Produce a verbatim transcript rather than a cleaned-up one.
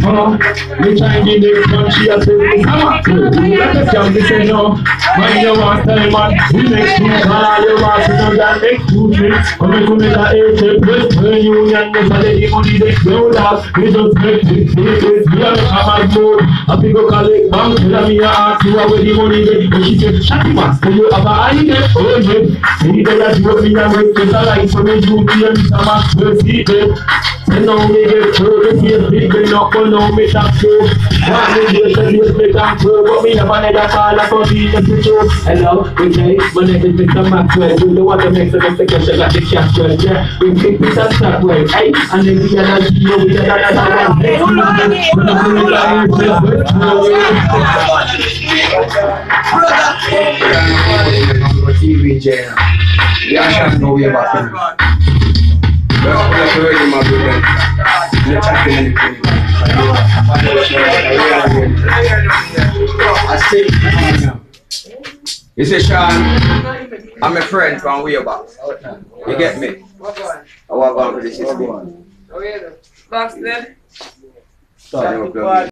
huh? Me trying the next one, she a say, come on, let us come, this say no. Mind your one time, man, we next two, call your boss, you know that next two things. Come and come in the eight, plus turn union, no for the money, they know that. We just make it, it is, we are come as more. I think go collect bank, tell me I ask you where the money is. But she said, shut him up, so you have a idea, oh yeah. See that you me and wait to the light for me, you be and some of the seated. And now me get through the face, big and not for no me talk to. One me get the face, me talk to, but me never need a call for me to do. Hello, good day, my name is Mister Maxwell. You know what the next time the question got the cash well, yeah. We pick this up that way, hey. And then we are not you, we are not one. Hey, hold on, T V channel. Yeah, I should know about him. That's what I'm doing, my brother. You're chatting in the clinic. I say, you say, Sean, I'm a friend from Wheelbox. You get me? I walk on with this. Box there.